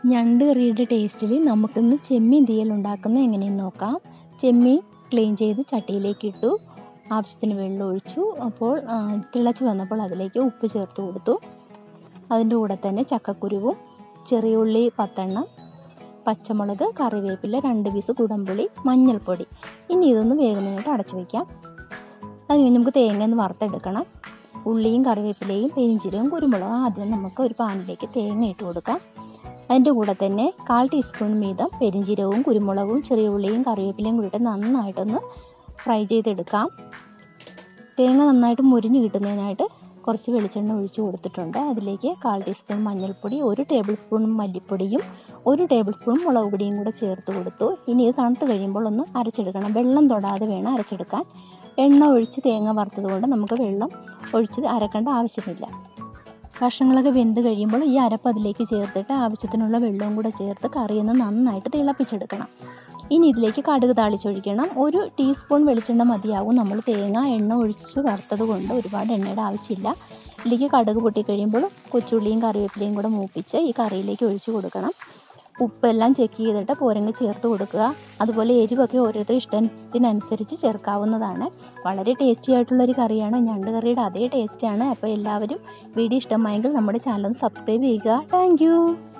ഞണ്ട് കറിയുടെ ടേസ്റ്റിൽ നമുക്കിന്ന് ചെമ്മീൻ തീയൽ ഉണ്ടാക്കുന്നത് എങ്ങനെയെന്ന് നോക്കാം. ചെമ്മീൻ ക്ലീൻ ചെയ്ത് ചട്ടിയിലേക്ക് ഇട്ടു, ആവശ്യത്തിന് വെള്ളം ഒഴിച്ചു. അപ്പോൾ തിളച്ച് വന്നപ്പോൾ അതിലേക്ക് ഉപ്പ് ചേർത്ത് കൊടുത്തു. അതിൻ്റെ കൂടെ തന്നെ ചക്കക്കുരുവും ചെറിയ ഉള്ളി 10 എണ്ണം, പച്ചമുളക്, കറിവേപ്പില, 2 പീസ് കുടംപുളി, മഞ്ഞൾപ്പൊടി. ഇനി ഇതൊന്ന് വേഗമായിട്ട് അടച്ചു വയ്ക്കാം. അത് കഴിഞ്ഞ് നമുക്ക് തേങ്ങ ഒന്ന് വറുത്തെടുക്കണം. ഉള്ളിയും കറിവേപ്പിലയും പെരിഞ്ചീരകവും കുരുമുളകും ആദ്യം നമുക്ക് ഒരു പാനിലേക്ക് തേങ്ങ ഇട്ട് കൊടുക്കാം. അതിൻ്റെ കൂടെ തന്നെ 1/4 ടീസ്പൂൺ വീതം പെരിഞ്ചീരകവും കുരുമുളകും ചെറിയ ഉള്ളിയും കറിവേപ്പിലയും കൂടിയിട്ട് നന്നായിട്ടൊന്ന് ഫ്രൈ ചെയ്തെടുക്കാം. തേങ്ങ നന്നായിട്ട് മുരിഞ്ഞ് കിട്ടുന്നതിനായിട്ട് കുറച്ച് വെളിച്ചെണ്ണ ഒഴിച്ച് കൊടുത്തിട്ടുണ്ട്. അതിലേക്ക് 1/4 ടീസ്പൂൺ മഞ്ഞൾപ്പൊടി, 1 ടേബിൾ സ്പൂൺ മല്ലിപ്പൊടിയും 1 ടേബിൾ സ്പൂൺ മുളക് പൊടിയും കൂടെ ചേർത്ത് കൊടുത്തു. ഇനി ഇത് തണുത്ത് കഴിയുമ്പോൾ ഒന്ന് അരച്ചെടുക്കണം. വെള്ളം തൊടാതെ വേണം അരച്ചെടുക്കാൻ. എണ്ണ ഒഴിച്ച് തേങ്ങ വറുത്തത് കൊണ്ട് നമുക്ക് വെള്ളം ഒഴിച്ച് അരക്കേണ്ട ആവശ്യമില്ല. കഷ്ണങ്ങളൊക്കെ വെന്ത് കഴിയുമ്പോൾ ഈ അരപ്പ് അതിലേക്ക് ചേർത്തിട്ട് ആവശ്യത്തിനുള്ള വെള്ളവും കൂടെ ചേർത്ത് കറിയൊന്ന് നന്നായിട്ട് തിളപ്പിച്ചെടുക്കണം. ഇനി ഇതിലേക്ക് കടുക് താളിച്ചൊഴിക്കണം. 1 ടീസ്പൂൺ വെളിച്ചെണ്ണ മതിയാവും. നമ്മൾ തേങ്ങ എണ്ണ ഒഴിച്ച് വറുത്തത് കൊണ്ട് ഒരുപാട് എണ്ണയുടെ ആവശ്യമില്ല. ഇതിലേക്ക് കടുക് പൊട്ടിക്കഴിയുമ്പോൾ കൊച്ചുള്ളിയും കറിവേപ്പിലയും കൂടെ മൂപ്പിച്ച് ഈ കറിയിലേക്ക് ഒഴിച്ച് കൊടുക്കണം. ഉപ്പെല്ലാം ചെക്ക് ചെയ്തിട്ട് പോരങ്ങ് ചേർത്ത് കൊടുക്കുക. അതുപോലെ എരിവൊക്കെ ഓരോരുത്തരുടെ ഇഷ്ടത്തിനനുസരിച്ച് ചേർക്കാവുന്നതാണ്. വളരെ ടേസ്റ്റി ആയിട്ടുള്ളൊരു കറിയാണ്. ഞണ്ട് കറിയുടെ അതേ ടേസ്റ്റാണ്. അപ്പോൾ എല്ലാവരും വീഡിയോ ഇഷ്ടമായെങ്കിൽ നമ്മുടെ ചാനൽ ഒന്ന് സബ്സ്ക്രൈബ് ചെയ്യുക. താങ്ക്